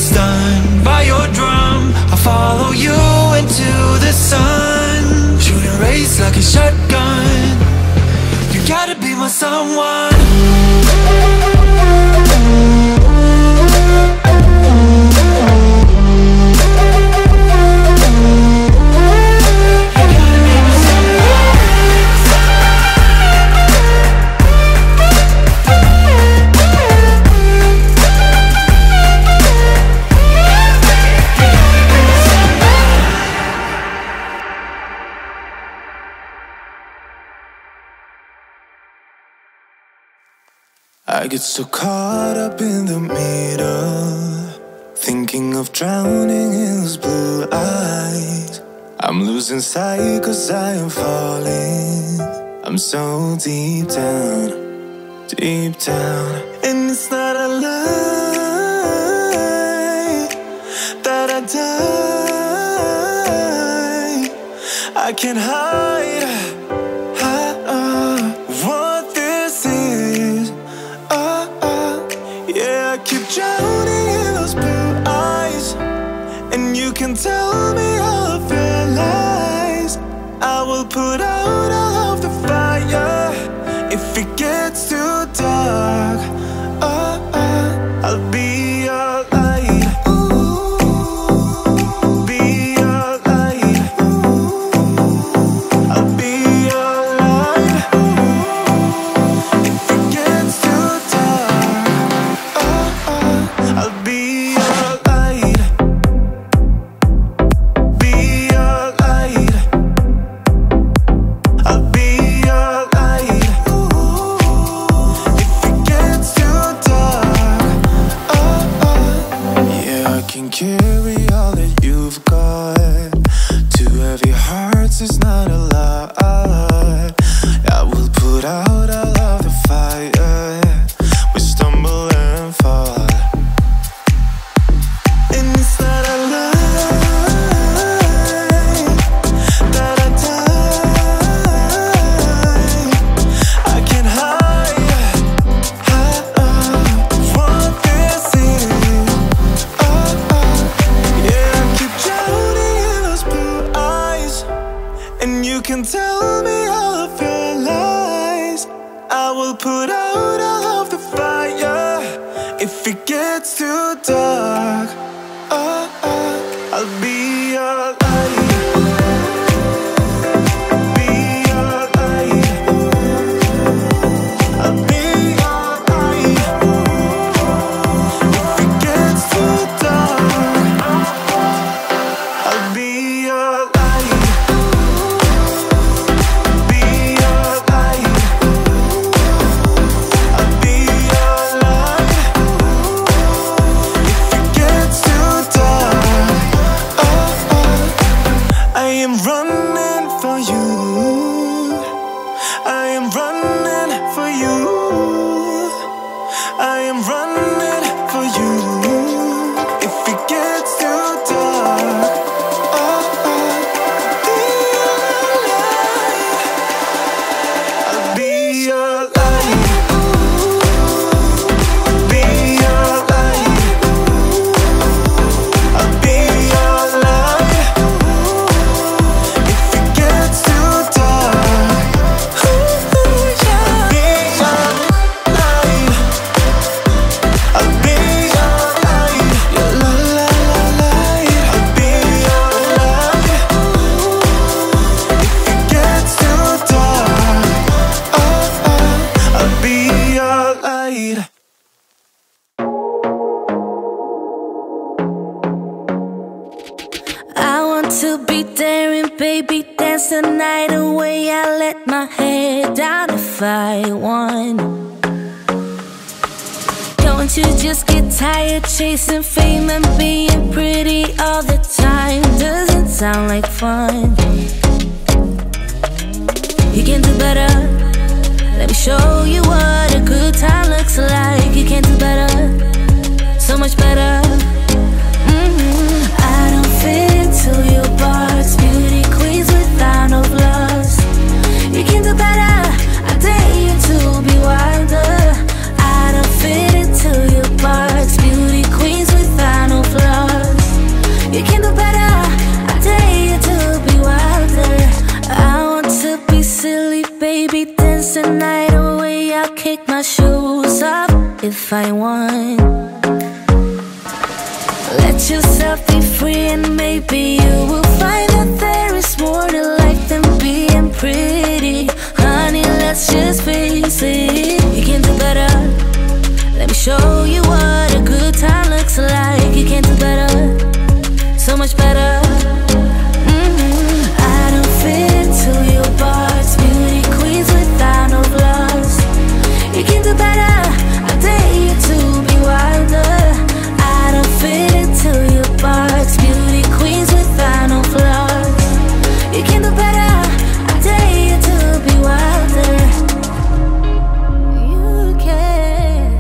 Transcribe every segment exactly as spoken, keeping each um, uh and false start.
stunned by your drum. I follow you into the sun, shoot a race like a shotgun. You gotta be my someone. I get so caught up in the middle, thinking of drowning in those blue eyes. I'm losing sight cause I am falling. I'm so deep down, deep down. And it's not a lie that I die. I can't hide, hide uh, what this is. Yeah, I keep drowning in those blue eyes, and you can tell me all of your lies. I will put out all of the fire if it gets too dark. Oh, oh, I'll be your light. Ooh, be your light. Ooh, I'll be your light. Ooh, if it gets too dark, I'll be your light. Be your light. I'll be your light. Ooh, if it gets too dark, oh, oh. Yeah, I can carry all that you've got. Two heavy hearts is not a lot. I will put out all of the fire. We stumble and fall. And it's not a lie that I die. I can't hide, hide uh, what this is. Oh, oh. Yeah, I keep drowning in those blue eyes, and you can tell me all of your lies. I will put out all of the fire if it gets too dark. Oh, oh, I'll be your light. Be your light. I'll be your light. If it gets too dark, I'll be your light. Be your light. I'll be your light. If it gets too dark, oh, oh. I am running for you. I am running for you. I am running for you. If it gets too dark, oh, oh. Be your light. I'll be your light. I'll be your light. If it gets too dark, ooh, yeah. I'll be your light. I'll be your light. Your la la la light. I'll be your light. If it gets too dark, oh, oh, I'll be your light. I want to be daring, baby, dance the night away. I let my head down if I won. Don't you just get tired chasing fame and being pretty all the time? Doesn't sound like fun. You can do better. Let me show you what a good time looks like. You can do better, so much better. Mm-hmm. I don't fit into your box, beauty queens without no flaws. You can do better. I dare you to be wilder. I don't fit into your box, beauty queens without no flaws. Let yourself be free and maybe you will find that there is more to life than being pretty. Honey, let's just face it, you can do better. Let me show you what a good time looks like. You can do better, so much better. Mm-hmm. I don't fit into your box, beauty queens without no flaws. You can do better, I dare you to be wilder. I don't fit into your box, beauty queens without no flaws. You can do better, I dare you to be wilder. You can.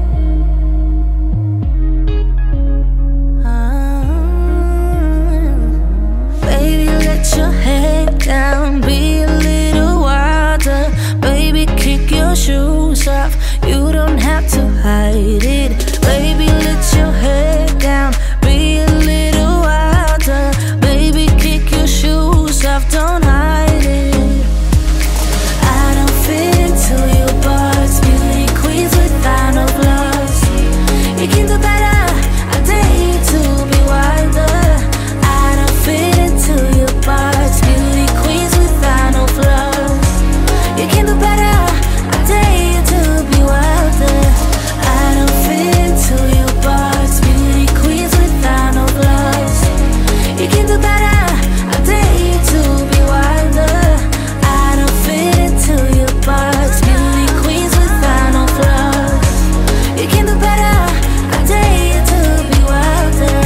uh, Baby, let your head down, be a little wilder. Baby, kick your shoes off, you don't have to hide it. Baby, let your head down, be a little wilder. Baby, kick your shoes off, don't hide it. I don't fit into your box, beauty queens without no flaws. You can do better, I dare you to be wilder. I don't fit into your box, beauty queens without no flaws. You can do better, I dare you to be wilder. I don't fit into your box, beauty queens without no flaws. You can do better, I dare you to be wilder. I don't fit into your box, beauty queens without no flaws. You can do better, I dare you to be wilder.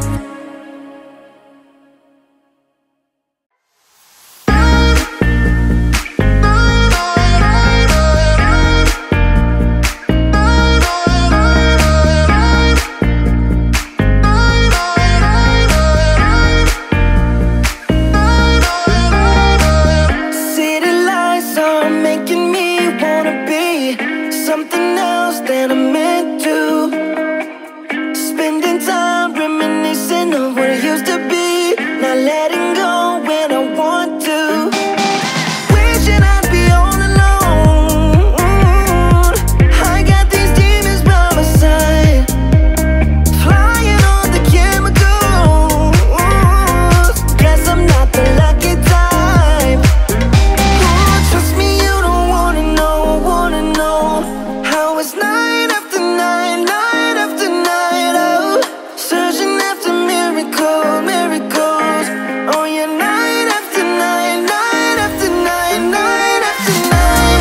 City lights are making me wanna be something else than I'm meant to. Spending time reminiscing of what it used to be, not letting go when I want to. Wishing I'd be all alone. I got these demons by my side, flying on the chemicals. Guess I'm not the lucky type. Oh, trust me, you don't wanna know, wanna know how it's night after night, night after night. Oh, searching after miracles, miracles. Oh yeah, night after night, night after night, night after night.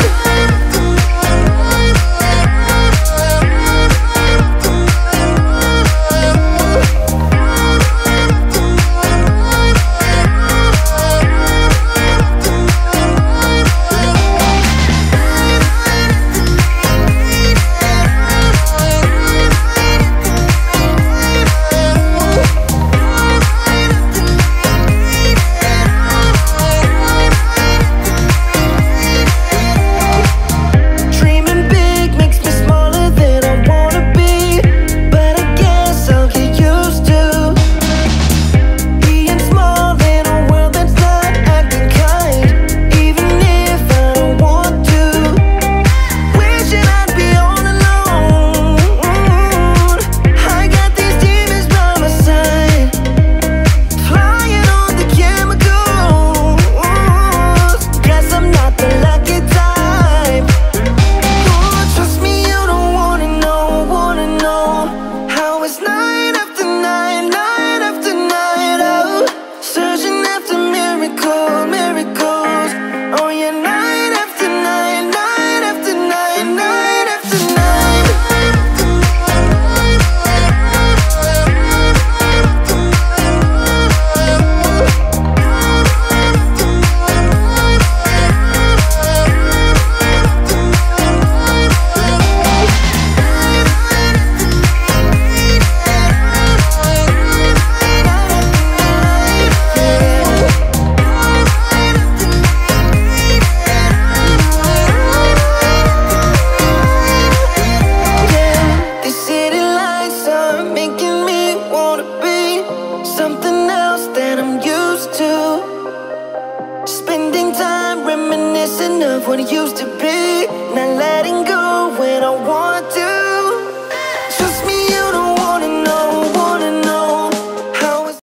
Dreaming big makes me smaller than I wanna be, but I guess I'll get used to being small in a world that's not acting kind, even if I don't want to. Wishing I'd be all alone. I got these demons by my side, flying on the chemicals. Guess I'm not the lucky type. Oh, trust me, you don't wanna know, wanna know how it's night after night, night after night. Oh, searching after miracles, miracles. Oh yeah, night after night, night after night, night after night. Yeah, these city lights are making me wanna be something else that I'm used to. Spending time reminiscing of what it used to be, not letting go when I want to.